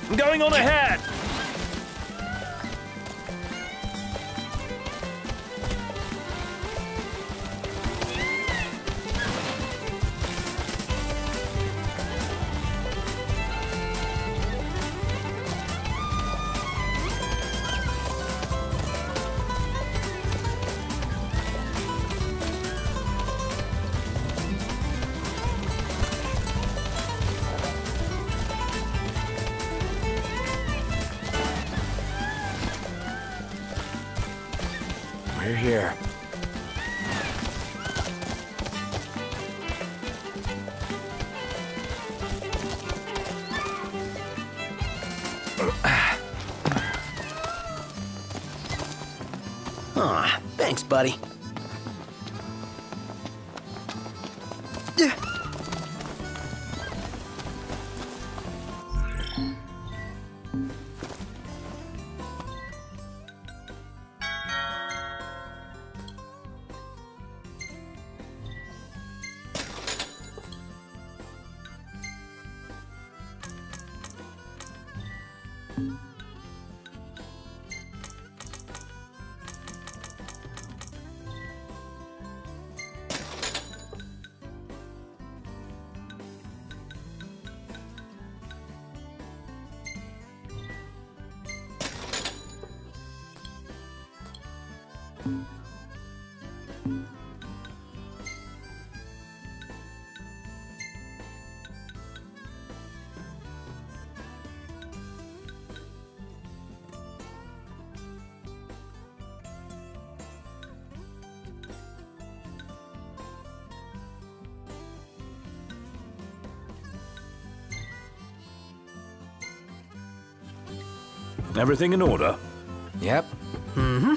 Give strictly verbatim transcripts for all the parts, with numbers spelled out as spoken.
I'm going on ahead! We're here. Aw, thanks, buddy. Everything in order? Yep. Mm-hmm.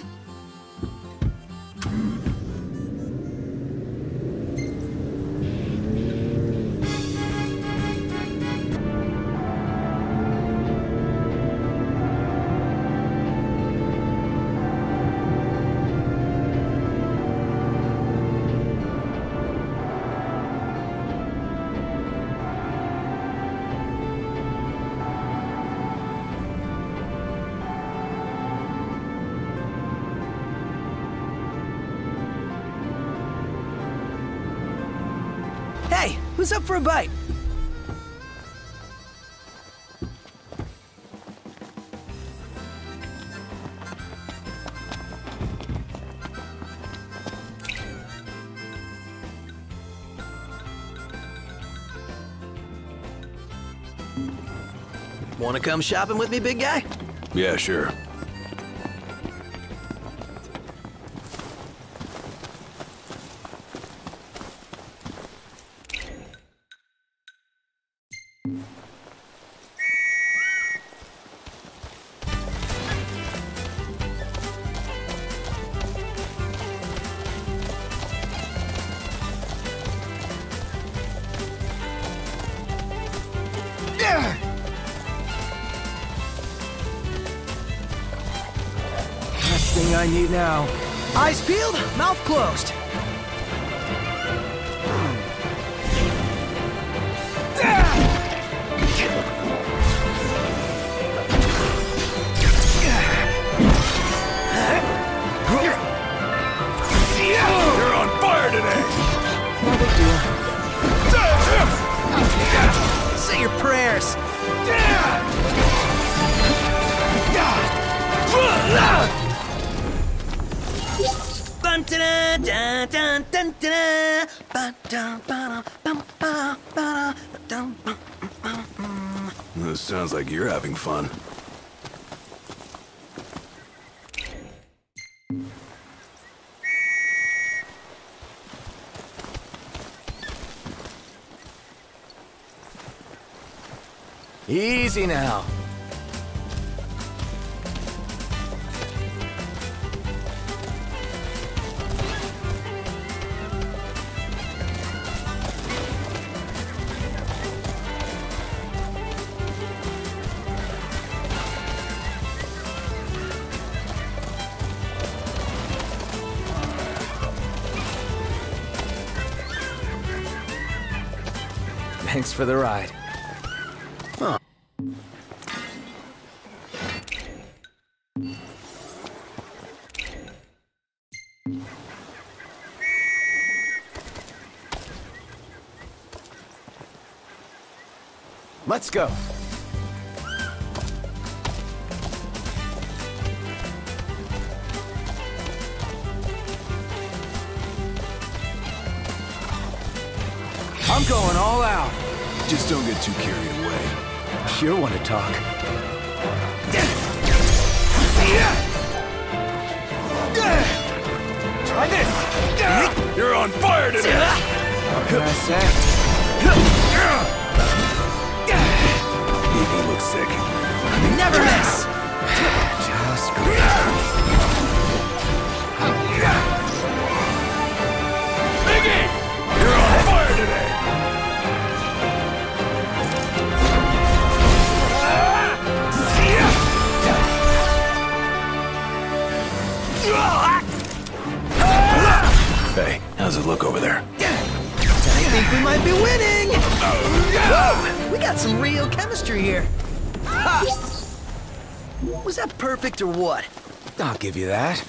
Hey, who's up for a bite? Wanna come shopping with me, big guy? Yeah, sure. Last thing I need now. Eyes peeled, mouth closed. You're on fire today! No big deal. Say your prayers. This sounds like you're having fun. Easy now. Thanks for the ride. Huh. Let's go. I'm going all out. Just don't get too carried away. Sure want to talk. Try this. You're on fire today! What can I say? He looks sick. Never miss! Just great. Biggie! You're on fire today! Hey, how's it look over there? I think we might be winning! Whoa! We got some real chemistry here. Ha! Was that perfect or what? I'll give you that.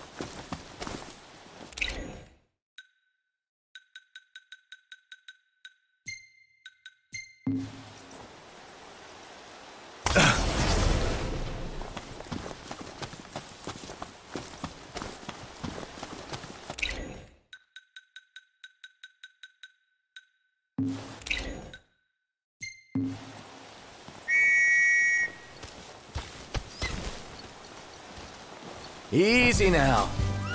Easy now.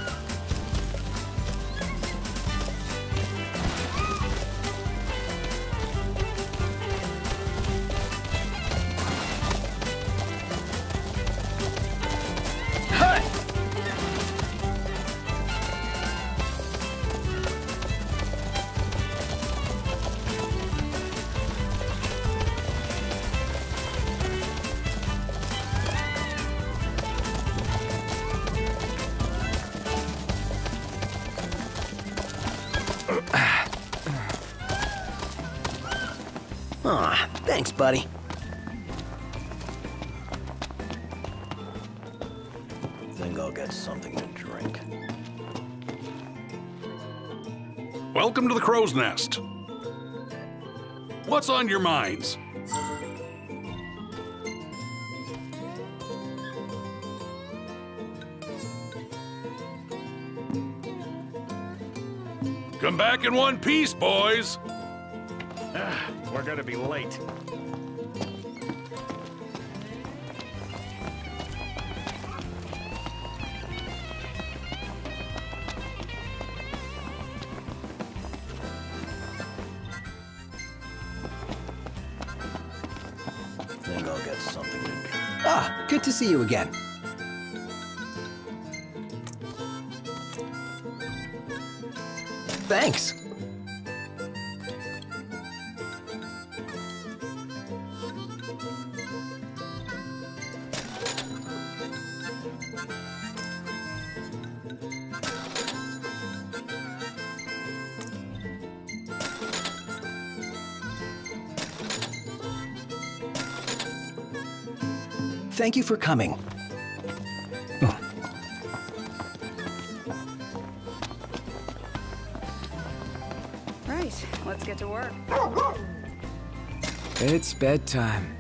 Aw, thanks, buddy. Think I'll get something to drink. Welcome to the Crow's Nest. What's on your minds? Come back in one piece, boys. Ah, we're gonna be late. Think I'll get something to drink. Ah, good to see you again. Thanks. Thank you for coming. Right, let's get to work. It's bedtime.